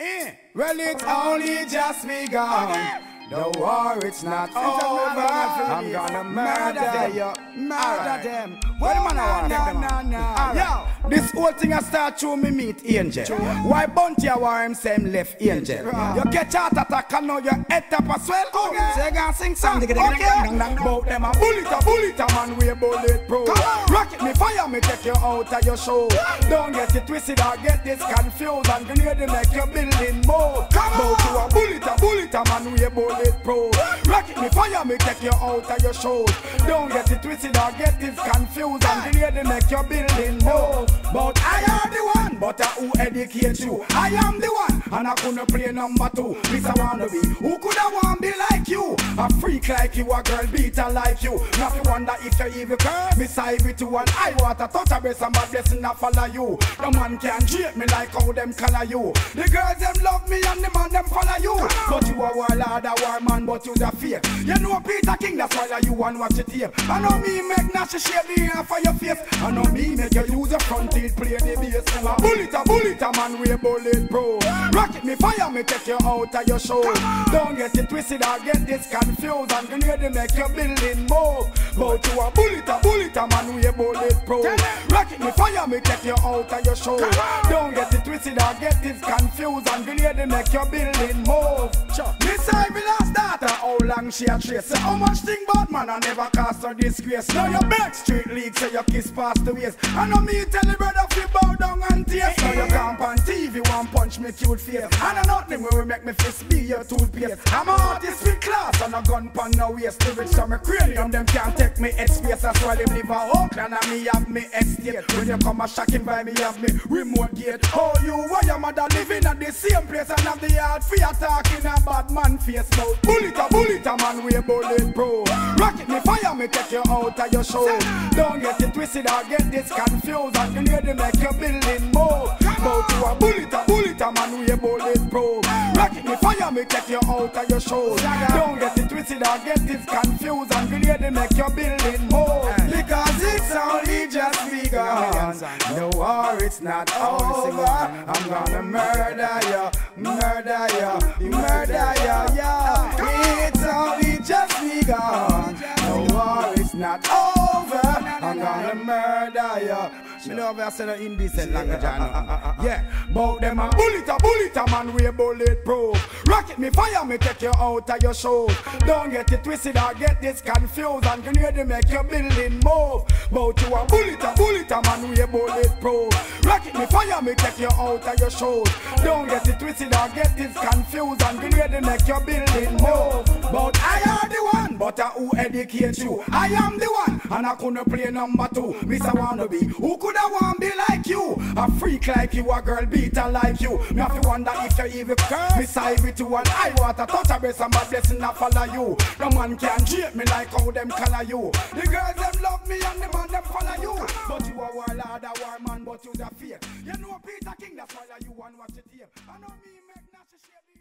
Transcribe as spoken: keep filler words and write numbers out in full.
Eh, well, it's only just begun. Don't worry, it's not over. I'm gonna murder you, murder them. What am I gonna Yo, this whole thing I start to me meet Angel. Why Bunty a war him same left Angel? You catch heart attack and now your head tap as well. So you gonna sing song, okay? Bout them a bullet, a bullet, a man we bullet pro. Rocket me, fire me, take you out of your show. Don't get it twisted or get this confused and grenade to make your building move. Bout you a bullet, a bullet, a man we bullet pro. Rocket me, fire me, take you out of your shows. Don't get it twisted or get this confused and grenade to make your building move. But I am the one, but I who educate you. I am the one, and I couldn't play number two. This I want to be. Who could I want be like you? A freak like you, a girl beater like you. Now you wonder if you even curve. Miss Ivy to one I want to touch a breast and my blessing I follow you. The man can't treat me like how them color you. The girls them love me and the man them follow you. But you a warlord, a war man, but you the fake. You know Peter King, that's why you want watch it here. I know me make Nash shave the hair for your face. I know me make you use a front teeth, play the bass. A bullet, a bullet, a man we bullet pro. Rocket me, fire me, take you out of your show. Don't get it twisted or get this confused and grenade to make your building move. But you a bullet, a bullet, a man we bullet pro. Rocket me, fire me, take you out of your show. Don't get it twisted or get this confused and grenade to make your building move. Miss Ivy last daughter, how long she a trace? Say how much thing bad man I never cast her disgrace. Now your back street league say your kiss past the waist. I know me tell the brother fi bow down and taste. Now you camp on T V one punch me cute face. And I nothing will make me fist be your toothpaste. I'm a artist with class and a gun pan no waist. The rich from a cranium them can't take me head space. That's why they live a Oakland and me have me estate. When you come a shocking by me have me remote gate. Oh you why your mother living at the same place and have the yard fear talking a bad man face. Now bullet a bullet a man we bullet pro. Rocket me fire me take you out of your show. Don't get it twisted or get this confused and grenade to make your building move. Bout you a bullet a bullet a man we bullet pro. Rocket me fire me take you out of your show. Don't get it twisted or get this confused and grenade to make your building move. Because it's only just begun. No war, it's not over. I'm gonna murder you, murder you, murder you, yeah. It's only just begun. No war, it's not over. I'm gonna murder you. Me know I said an indecent language, I know. Yeah, bout them a bullet a bullet a man we bullet proof. Rocket me, fire me, take you out of your shows. Don't get it twisted or get this confused and grenade to make your building move. Bout you a bullet a bullet a man we bullet proof. Rocket me, fire me, take you out of your shows. Don't get it twisted or get this confused and grenade to make your building move. But I am the one, but I who educate you. I am the one, and I couldn't play number two. Miss I wanna be. Who could I want be like you? A freak like you, a girl beater like you. Me have to wonder if you even curve. Miss Ivy to one I want to touch a breast and my blessing I follow you. The man can't treat me like how them color you. The girls them love me and the man them follow you. But you a warlord, a war man, but you the fake. You know Peter King, that's why you want watch it here. I know me make Nash shave.